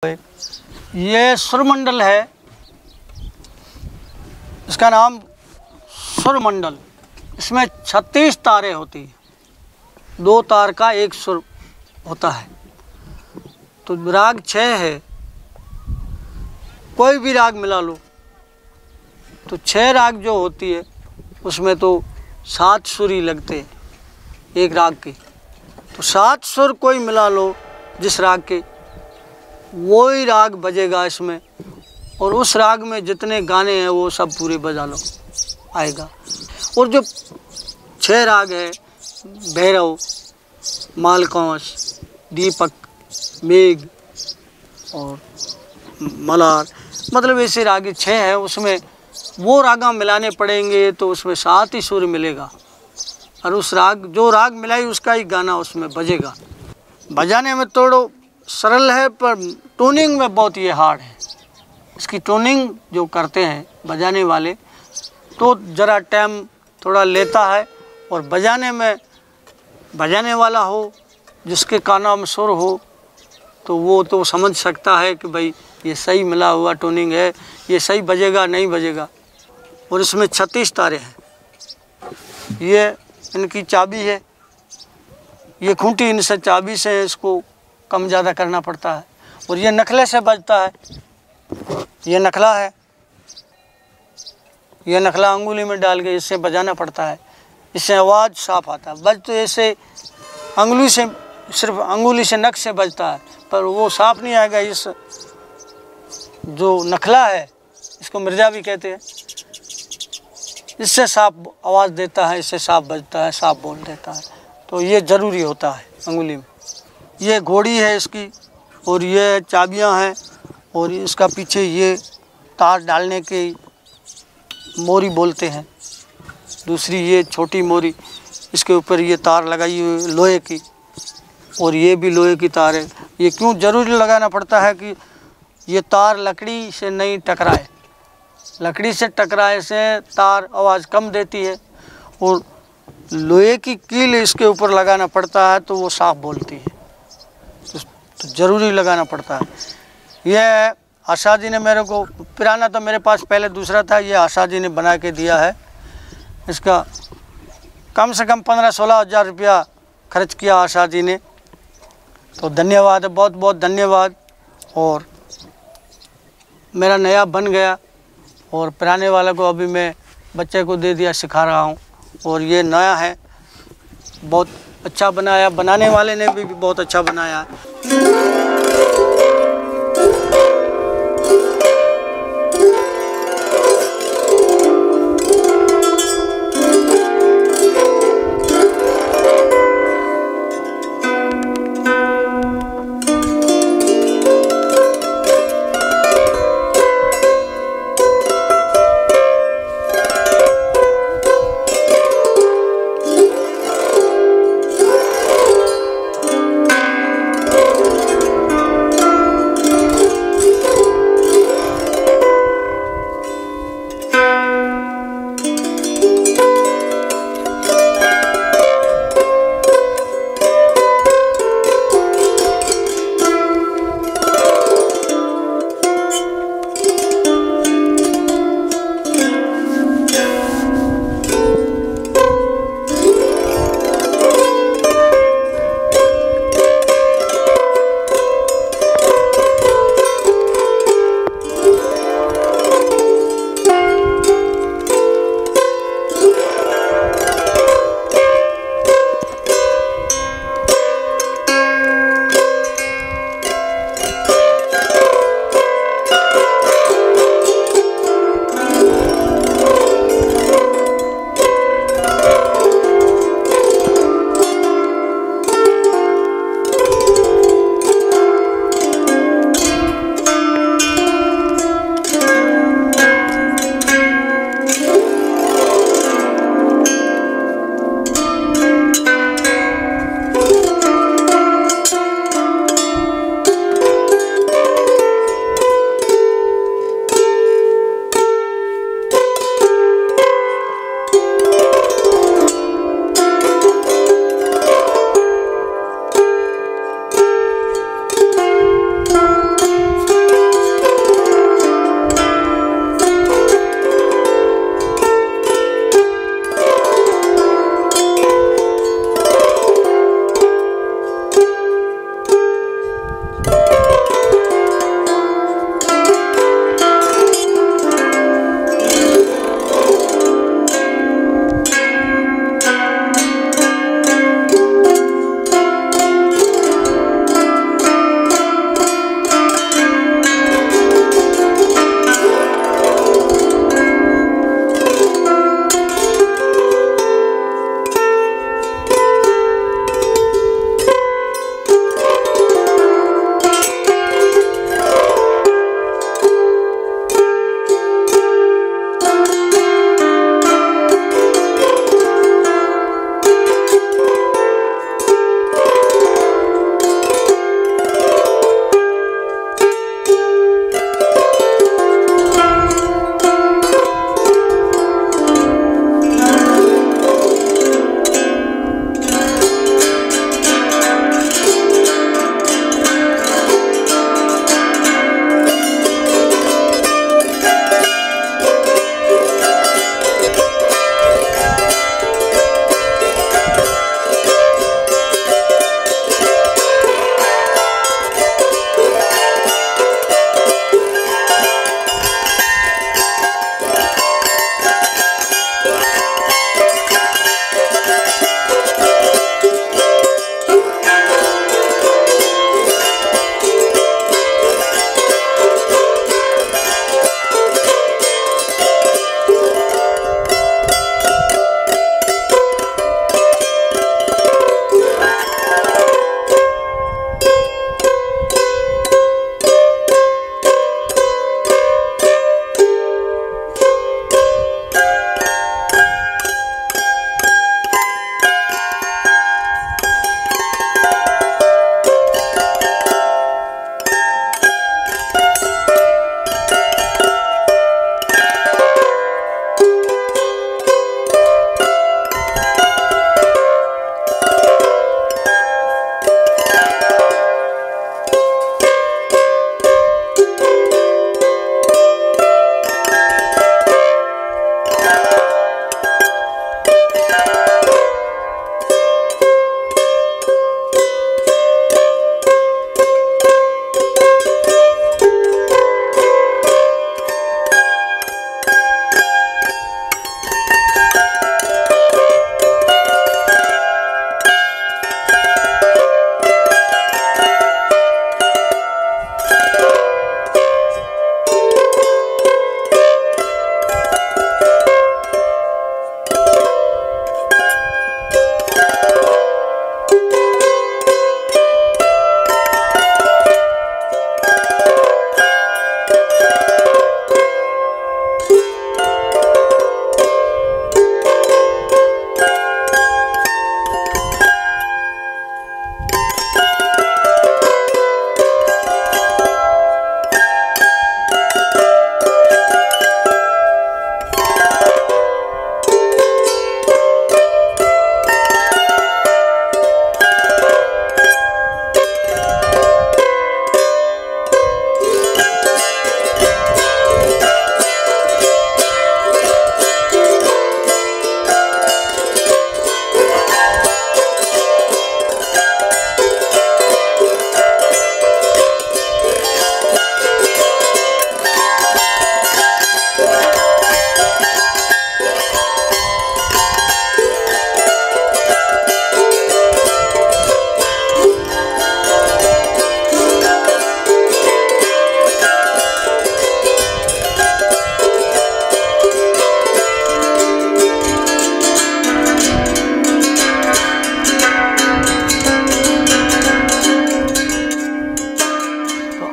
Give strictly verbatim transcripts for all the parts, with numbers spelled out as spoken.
ये सुरमंडल है, इसका नाम सुरमंडल। इसमें छत्तीस तारें होती हैं, दो तार का एक सुर होता है। तो राग छः है, कोई भी राग मिला लो तो छः राग जो होती है उसमें तो सात सुर ही लगते हैं एक राग के। तो सात सुर कोई मिला लो जिस राग के, वो ही राग बजेगा इसमें, और उस राग में जितने गाने हैं वो सब पूरे बजा लो आएगा। और जो छह राग है, भैरव, मालकंस, दीपक, मेघ और मलार, मतलब ऐसे राग छः है, उसमें वो रागा मिलाने पड़ेंगे तो उसमें सात ही सुर मिलेगा, और उस राग जो राग मिलाई उसका ही गाना उसमें बजेगा। बजाने में थोड़ा सरल है पर टूनिंग में बहुत ये हार्ड है। इसकी टूनिंग जो करते हैं बजाने वाले तो ज़रा टाइम थोड़ा लेता है, और बजाने में बजाने वाला हो जिसके कानों में सुर हो तो वो तो समझ सकता है कि भाई ये सही मिला हुआ टूनिंग है, ये सही बजेगा नहीं बजेगा। और इसमें छत्तीस तारे हैं, ये इनकी चाबी है, ये खूंटी इनसे चाबी से इसको कम ज़्यादा करना पड़ता है। और ये नखले से बजता है, ये नखला है, ये नखला अंगुली में डाल के इससे बजाना पड़ता है, इससे आवाज़ साफ आता है। बज तो ऐसे अंगुली से, सिर्फ अंगुली से नख से बजता है पर वो साफ नहीं आएगा। इस जो नखला है इसको मिर्जा भी कहते हैं, इससे साफ आवाज़ देता है, इससे साफ बजता है, साफ बोल देता है। तो ये ज़रूरी होता है अंगुली में। ये घोड़ी है इसकी, और ये चाबियां हैं, और इसका पीछे ये तार डालने के मोरी बोलते हैं। दूसरी ये छोटी मोरी, इसके ऊपर ये तार लगाई हुई लोहे की, और ये भी लोहे की तार है। ये क्यों ज़रूरी लगाना पड़ता है कि ये तार लकड़ी से नहीं टकराए, लकड़ी से टकराए से तार आवाज़ कम देती है, और लोहे की कील इसके ऊपर लगाना पड़ता है तो वो साफ बोलती है। तो, तो ज़रूरी लगाना पड़ता है। यह आशा जी ने मेरे को, पुराना तो मेरे पास पहले दूसरा था, ये आशा जी ने बना के दिया है। इसका कम से कम पंद्रह सोलह हज़ार रुपया खर्च किया आशा जी ने। तो धन्यवाद है, बहुत बहुत धन्यवाद। और मेरा नया बन गया, और पुराने वाले को अभी मैं बच्चे को दे दिया, सिखा रहा हूँ। और ये नया है, बहुत अच्छा बनाया, बनाने वाले ने भी, भी बहुत अच्छा बनाया है।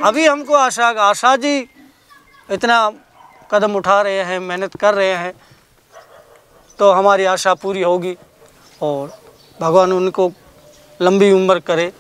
अभी हमको आशा आशा जी इतना कदम उठा रहे हैं, मेहनत कर रहे हैं, तो हमारी आशा पूरी होगी और भगवान उनको लंबी उम्र करे।